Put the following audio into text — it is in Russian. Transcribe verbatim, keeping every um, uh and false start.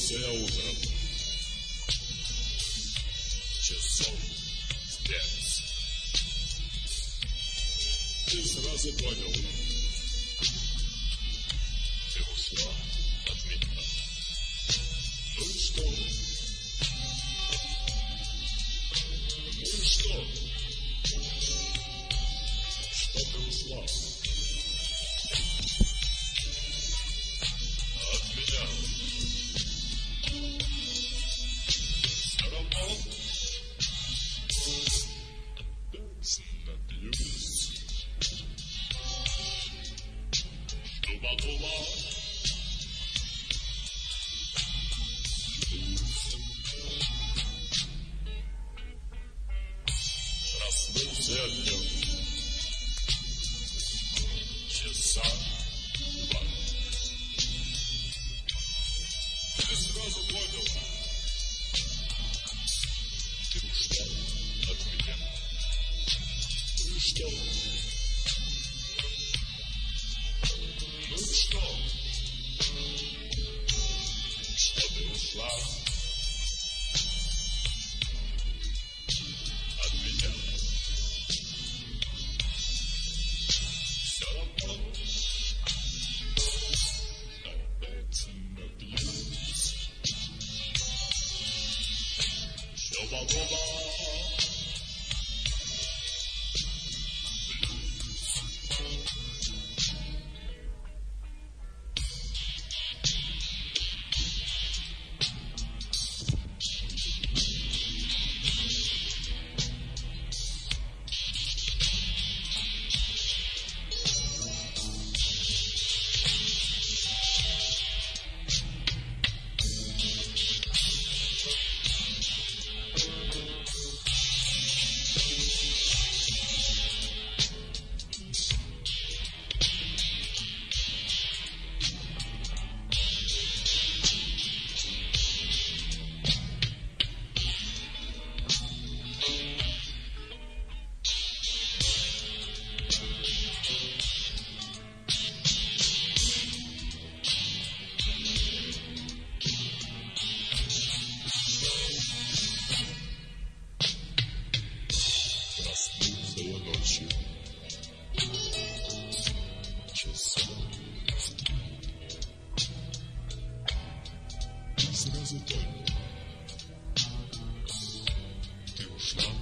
Проснулся я утром, часов в пять, и сразу понял, ты ушла от меня. Ну и что? Ну и что? Что ты ушла от меня? Все равно опять напьюсь, что подумал. Проснулся я днем, часа два, и сразу понял, ты ушла от меня. Ну и что? Ну и что? Что ты ушла от меня? Все равно опять напьюсь, что подумал. Проснулся я ночью, часа в три, и сразу понял, ты ушла